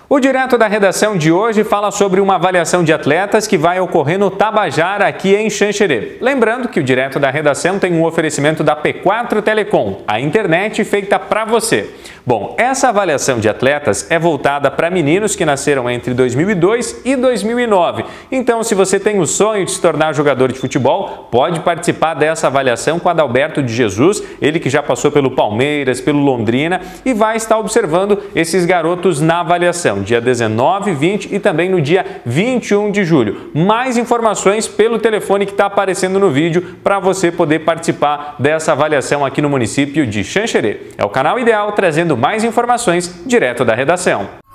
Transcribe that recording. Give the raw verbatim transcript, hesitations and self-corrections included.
O Direto da Redação de hoje fala sobre uma avaliação de atletas que vai ocorrer no Tabajara, aqui em Xanxerê. Lembrando que o Direto da Redação tem um oferecimento da P quatro Telecom, a internet feita para você. Bom, essa avaliação de atletas é voltada para meninos que nasceram entre dois mil e dois e dois mil e nove. Então, se você tem o sonho de se tornar jogador de futebol, pode participar dessa avaliação com Adalberto de Jesus, ele que já passou pelo Palmeiras, pelo Londrina e vai estar observando esses garotos na avaliação, dia dezenove, vinte e também no dia vinte e um de julho. Mais informações pelo telefone que está aparecendo no vídeo para você poder participar dessa avaliação aqui no município de Xanxerê. É o canal ideal trazendo mais informações direto da redação.